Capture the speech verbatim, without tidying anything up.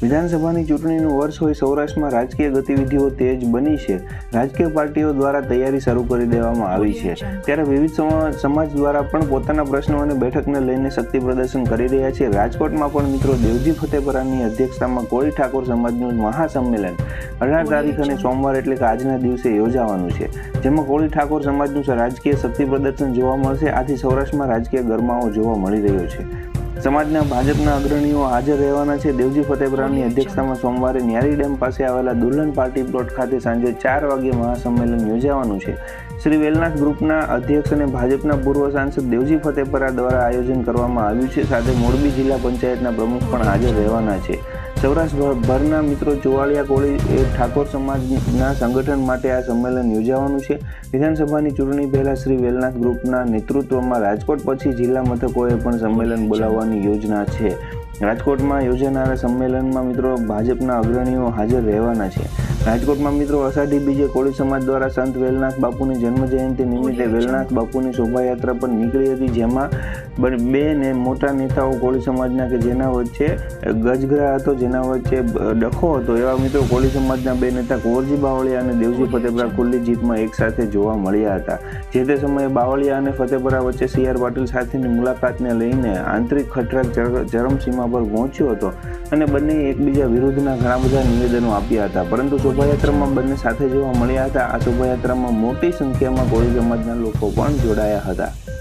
વિધાનસભાની ચૂંટણીનું વર્ષ હોય સૌરાષ્ટ્રમાં રાજકીય ગતિવિધિઓ તેજ બની છે। રાજકીય પાર્ટીઓ દ્વારા તૈયારી શરૂ કરી દેવામાં આવી છે, ત્યારે વિવિધ સમાજ દ્વારા પણ પોતાના પ્રશ્નો અને બેઠકને લઈને શક્તિ પ્રદર્શન કરી રહ્યા છે। રાજકોટમાં પણ મિત્રો દેવજી ફતેપરાની અધ્યક્ષતામાં કોળી ઠાકોર સમાજનું મહાસંમેલન અઢાર તારીખ અને સોમવાર એટલે કે આજના દિવસે યોજાવાનું છે, જેમાં કોળી ઠાકોર સમાજનું રાજકીય શક્તિ પ્રદર્શન જોવા મળશે। આથી સૌરાષ્ટ્રમાં રાજકીય ગરમાવો જોવા મળી રહ્યો છે। સમાજના ભાજપના અગ્રણીઓ હાજર રહેવાના છે। દેવજી ફતેપરાની અધ્યક્ષતામાં સોમવારે ન્યારી ડેમ પાસે આવેલા દુલ્હન પાર્ટી પ્લોટ ખાતે સાંજે ચાર વાગ્યે મહાસંમેલન યોજાવાનું છે। શ્રી વેલનાથ ગ્રુપના અધ્યક્ષ અને ભાજપના પૂર્વ સાંસદ દેવજી ફતેપરા દ્વારા આયોજન કરવામાં આવ્યું છે। સાથે મોરબી જિલ્લા પંચાયતના પ્રમુખ પણ હાજર રહેવાના છે। સૌરાષ્ટ્રભરના મિત્રો ચુવાળિયા કોળી ઠાકોર સમાજના સંગઠન માટે આ સંમેલન યોજાવાનું છે। વિધાનસભાની ચૂંટણી પહેલા શ્રી વેલનાથ ગ્રુપના નેતૃત્વમાં રાજકોટ પછી જિલ્લા મથકોએ પણ સંમેલન બોલાવવાની યોજના છે। રાજકોટમાં યોજાનારા સંમેલનમાં મિત્રો ભાજપના અગ્રણીઓ હાજર રહેવાના છે। રાજકોટમાં મિત્રો અષાઢી બીજે કોળી સમાજ દ્વારા સંત વેલનાથ બાપુની જન્મ જયંતિ નિમિત્તે વેલનાથ બાપુની શોભાયાત્રા પણ નીકળી હતી, જેમાં બે ને મોટા નેતાઓ કોળી સમાજના કે જેના વચ્ચે ગજગરા હતો, જેના વચ્ચે ડખો હતો, એવા મિત્રો કોળી સમાજના બે નેતા કુંવરજી બાવળિયા અને દેવજી ફતેપરા ખુલ્લી જીપમાં એક સાથે જોવા મળ્યા હતા। જે તે સમયે બાવળિયા અને ફતેપરા વચ્ચે સી આર પાટીલ સાથેની મુલાકાતને લઈને આંતરિક ખટરાક ચરમસીમા પર પહોંચ્યો હતો અને બંને એકબીજા વિરુદ્ધના ઘણા બધા નિવેદનો આપ્યા હતા, પરંતુ શોભાયાત્રામાં બંને સાથે જોવા મળ્યા હતા। આ શોભાયાત્રામાં મોટી સંખ્યામાં કોળી સમાજના લોકો પણ જોડાયા હતા।